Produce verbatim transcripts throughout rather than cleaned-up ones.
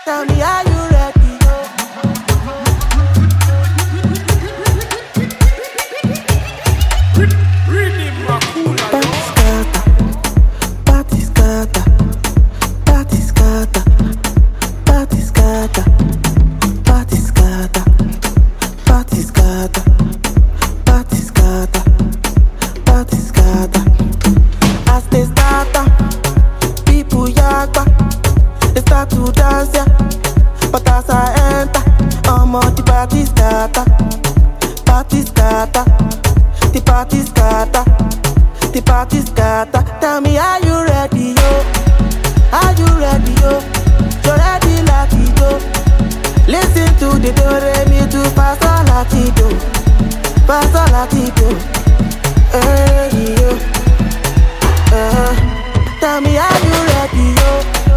Tell me, are you ready? Party scatter, party scatter, party scatter, party scatter, party scatter, party scatter, party scatter. As they start, people yakba, they start to dance, yeah. But as I enter, I'm on the party scatter, party scatter, the party scatter, the party scatter. Tell me, are you ready, yo? Are you ready, yo? You're ready, latido. Listen to the do re mi do fa sol latido, fa sol latido. Hey yo, uh, tell me, are you ready, yo?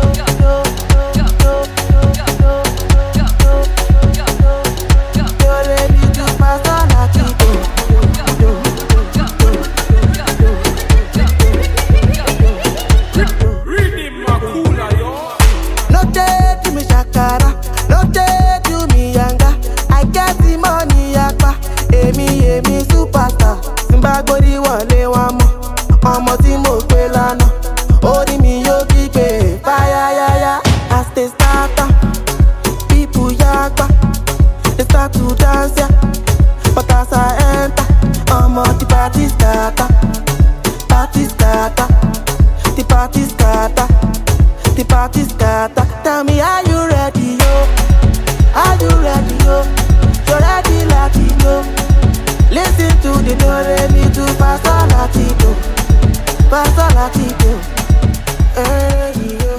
Tell me, are you ready, yo? Are you ready, yo? You're ready, latido. Listen to the do re mi do fa sol latido, fa sol latido. Hey yo.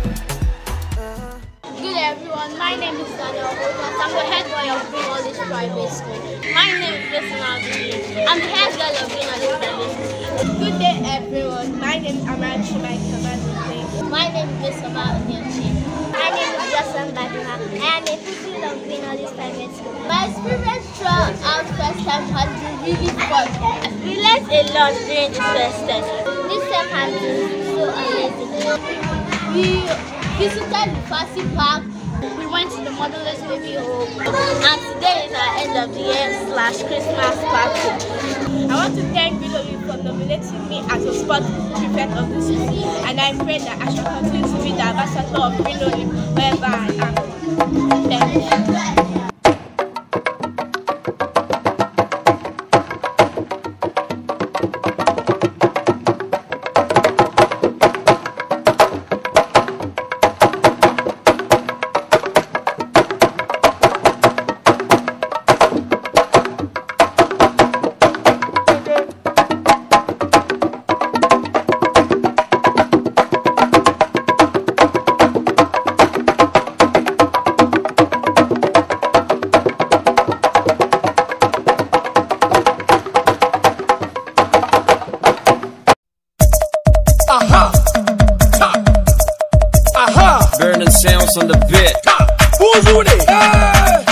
Good everyone, my name is Funmilayo Onafowokan. I'm the head boy of Green Olive Private School. My name is Funmilayo. I'm the head girl of Green Olive Private School. Good day everyone, my name is Amachi Mike. My name is Bisoma Onyechi. My name is Jason Badina. I am a pupil of Green Olive Private School. My experience throughout first time has been really fun. We learned a lot during the first time. This time has been so amazing. We visited the Fancy Park. We went to the motherless baby home. And today is our end of the year slash Christmas party. I want to thank Green Olive for nominating me as a sport prefect of the school, and I pray that I shall continue to be the ambassador of Green Olive wherever I am. Thank you. Burning sounds on the bit. Who's with it? Hey!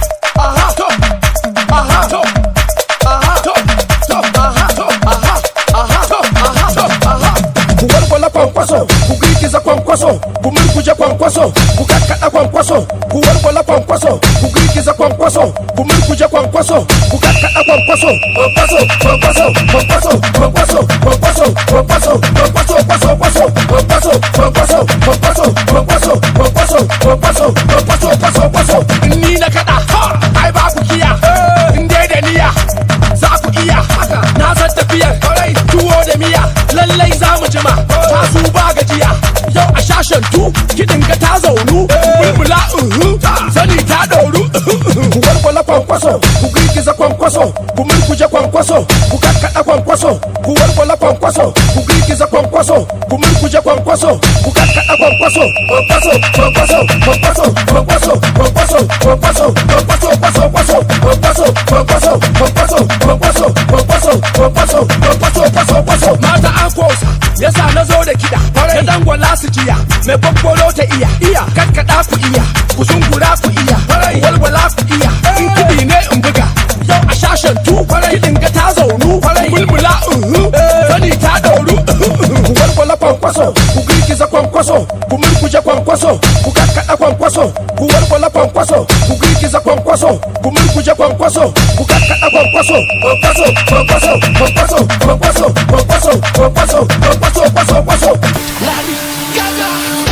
Aha! Top! Aha! Top! Aha! Top! Top! Aha! Top! Aha! Aha! Top! Aha! Top! Aha! Kuwalwala kwankwaso, kugrikiza kwankwaso, kumulikuja kwankwaso, kukakata kwankwaso, kuwalwala kwankwaso, kugrikiza kwankwaso, kumulikuja kwankwaso, kukakata kwankwaso, kwankwaso, kwankwaso, kwankwaso, kwankwaso, kwankwaso, kwankwaso, kwankwaso, kwankwaso, kwankwaso, kwankwaso, kwankwaso, kwankwaso, kwankwaso, kwankwaso, kwankwaso, kwankwaso, kwankwaso. Ni na kada, ai ba ku kiya, in dai da niyya, za ku iya. Na san tafiya, tuwo da miya, lallai za mu jima, ta su ba gajiya. Yau a shashen tu, kiɗin ga ta zaunu, bulbula uhu, sani ta ɗauru. Ku walwala kwankwaso, ku girgiza kwankwaso, ku murkuje kwankwaso, ku kakkaɗa kwankwaso, ku walwala kwankwaso, ku girgiza kwankwaso, ku murkuje kwankwaso, ku kakkaɗa kwankwaso, kwankwaso, kwankwaso, kwankwaso, kwankwaso, kwankwaso, kwankwaso, kwankwaso, kwankwaso, kwankwaso, kwankwaso, kwankwaso, kwankwaso, kwankwaso, kwankwaso, kwankwaso, kwankwaso, kwankwaso, kwankwaso. Mata an kosa, yasa na zo da kiɗa, da dangwala su jiya, mai babbolo ta iya, iya, kakkaɗa ku iya, ku zungura ku iya, walwala ku iya, in kiɗi ne in buga, yau a shashen tu, kiɗin ga ta zaunu, mulmula uhu, sani ta ɗauru, ku walwala kwankwaso, ku Kugigiza kwa mkwaso, kumulikuja kwa mkwaso, kukakata kwa mkwaso, kuwalwala kwa mkwaso, kugigiza kwa mkwaso, kumulikuja kwa mkwaso, kukakata kwa mkwaso, kwa mkwaso, kwa mkwaso, kwa mkwaso, kwa mkwaso, kwa mkwaso, kwa mkwaso, kwa mkwaso, kwa mkwaso. Lali Gaga.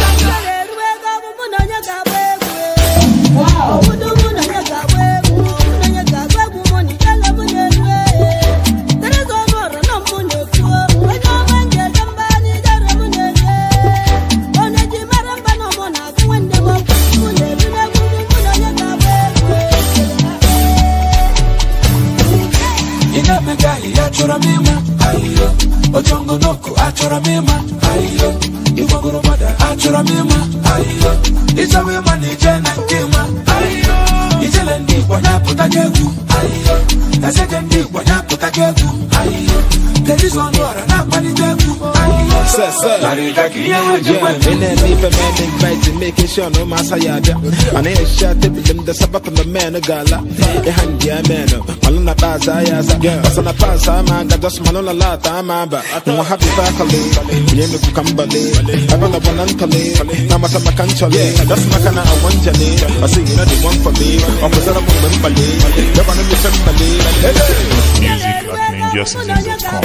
Wow. Achora mema, ayo. Ojongo noko, achora mema, ayo. Iwagoro mada, achora mema, ayo. Isawe mani jena kema, ayo. Ijele ndi wanya putagegu, ayo. Nasege ndi wanya putagegu, ayo. Tedizo nwara na mani tegu, ayo. Sir, sir. Yeah, yeah. In that deep man inviting, making sure no mass hayada. And I shot it with them the sabbat of the man a gala. A hand ya man, Malona Baza, yes, Basana Pasa, man, just Manola Lata, Mamba. No happy faculty, Yemi Kambali, Abana Bonantali, Namasa Makanchali, that's Makana Wanjani. I see you know the one for me, or was that a woman Bali, the one of the family. Music at ninja season dot com.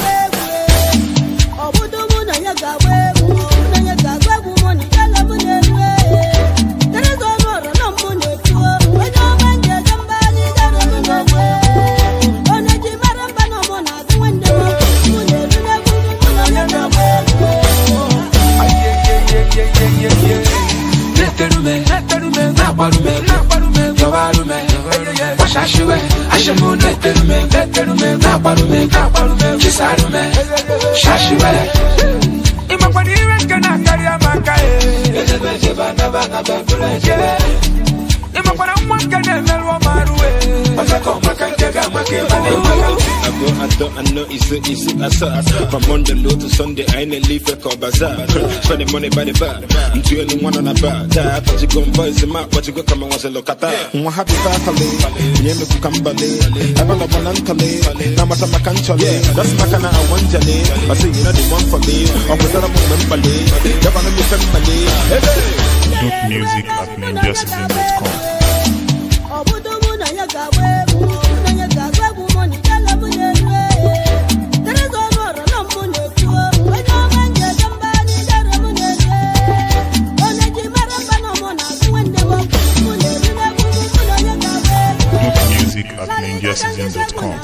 I know it's a, it's a, it's a, from Monday low to Sunday, I ain't a leaf a call bazaar. Spending money by the bar, I'm two anyone on a bar. That, but you go and voice him out, but you go come and watch a look at that. I'm happy family, Yemi Kambali, I'm on a Bonantali, Namasa Makanchali, that's Makana Wanjani. I say, you know, the one for me, or was that a woman Bali, the one of the family. Dope music at ninja season dot com. At ninja season dot com.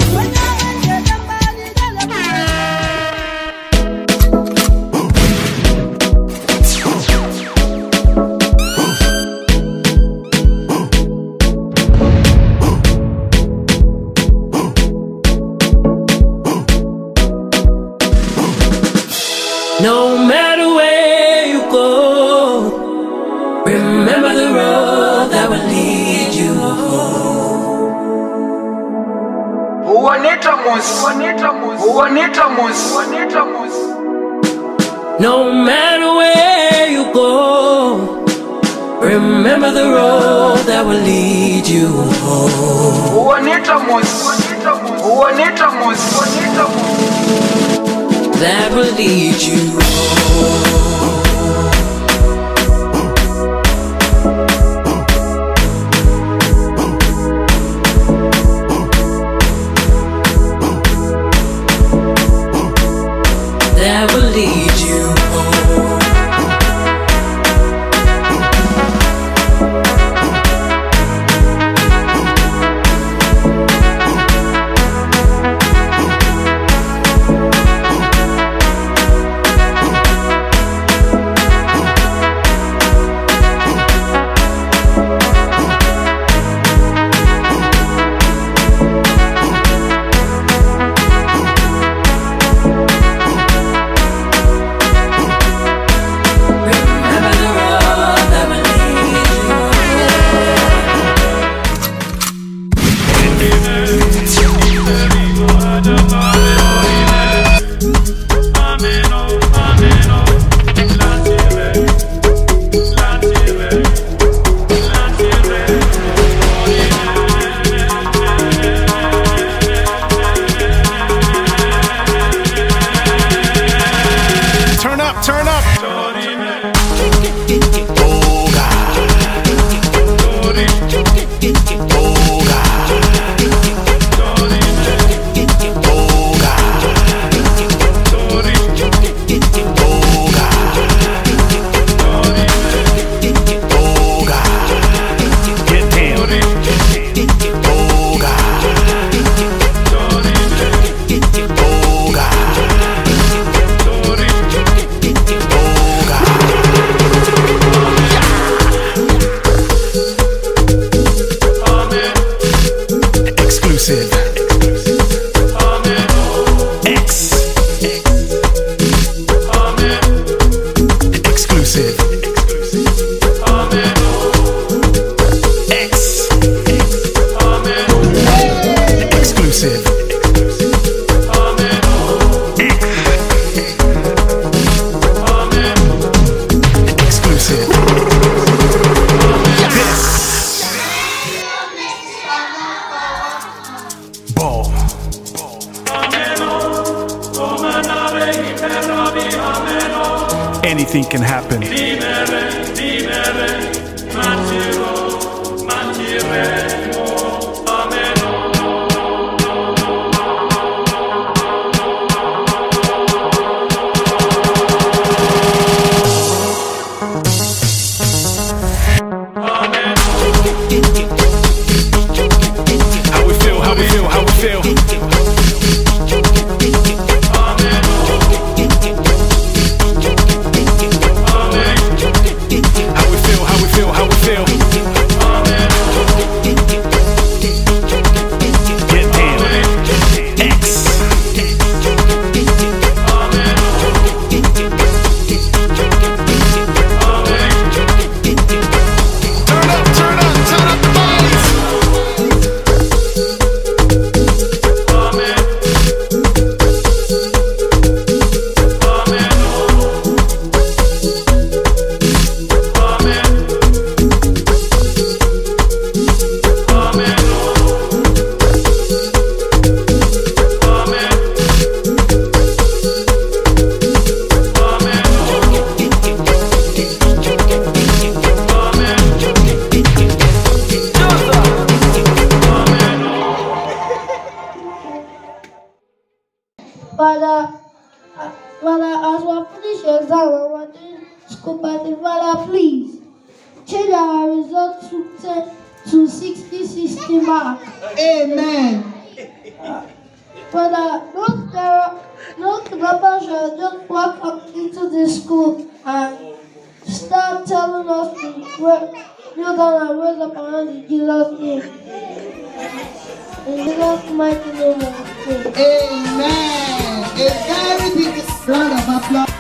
No matter where you go, remember the road that will lead you home. No matter where you go, remember the road that will lead you home. That will lead you home. That will lead you home. anything can happen. How we feel, how we feel, how we feel. Father, uh, Father, as we finish your exam and we're doing school party, Father, please change our result to ten to sixty, sixty mark. Amen. Uh, Father, don't tell, don't Papa should just walk up into the school and start telling us to kneel down and raise up around in Jesus' name. In Jesus' mighty name, we pray. Amen. A very big round of applause.